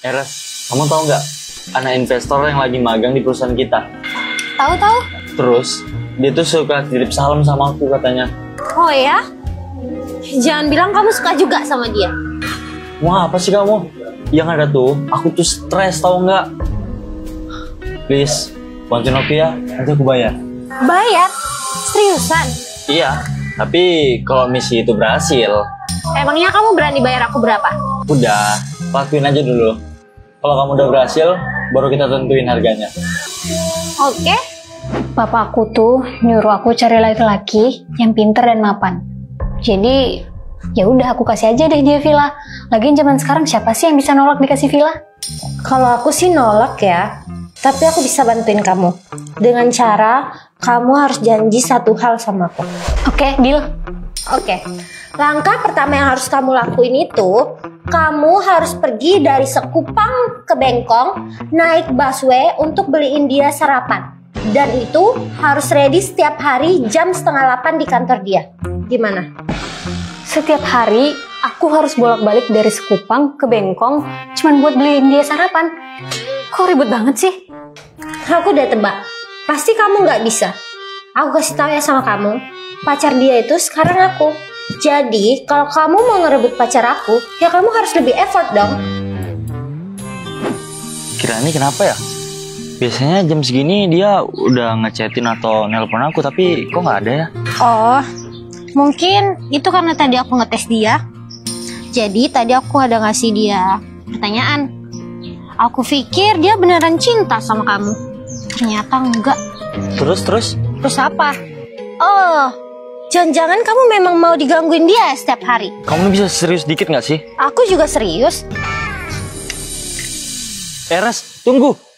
Eres, kamu tahu nggak anak investor yang lagi magang di perusahaan kita? Tahu-tahu? Terus dia tuh suka kirim salam sama aku katanya. Oh ya? Jangan bilang kamu suka juga sama dia. Wah, apa sih kamu? Yang ada tuh, aku tuh stres tahu nggak? Please, bantuin aku ya, nanti aku bayar. Bayar? Seriusan? Iya, tapi kalau misi itu berhasil, Emangnya kamu berani bayar aku berapa? udah, lakuin aja dulu. Kalau kamu udah berhasil, baru kita tentuin harganya. Oke. Bapakku tuh nyuruh aku cari laki-laki yang pinter dan mapan. Jadi ya udah aku kasih aja deh dia villa. Lagian zaman sekarang siapa sih yang bisa nolak dikasih villa? Kalau aku sih nolak ya, tapi aku bisa bantuin kamu. Dengan cara kamu harus janji satu hal sama aku. Oke, deal. Oke. Langkah pertama yang harus kamu lakuin itu, kamu harus pergi dari Sekupang ke Bengkong, naik busway untuk beliin dia sarapan. Dan itu harus ready setiap hari jam 7:30 di kantor dia. Gimana? Setiap hari aku harus bolak-balik dari Sekupang ke Bengkong cuman buat beliin dia sarapan. Kok ribet banget sih? Aku udah tebak. Pasti kamu nggak bisa. Aku kasih tahu ya sama kamu, pacar dia itu sekarang aku. Jadi kalau kamu mau ngerebut pacar aku, ya kamu harus lebih effort dong. Kira ini kenapa ya? Biasanya jam segini dia udah ngechatin atau nelpon aku, tapi kok nggak ada ya? Oh, mungkin itu karena tadi aku ngetes dia. Jadi tadi aku ada ngasih dia pertanyaan. Aku pikir dia beneran cinta sama kamu. Ternyata enggak. Terus? Terus apa? Oh, jangan-jangan kamu memang mau digangguin dia setiap hari. Kamu bisa serius dikit nggak sih? Aku juga serius. Eres, tunggu.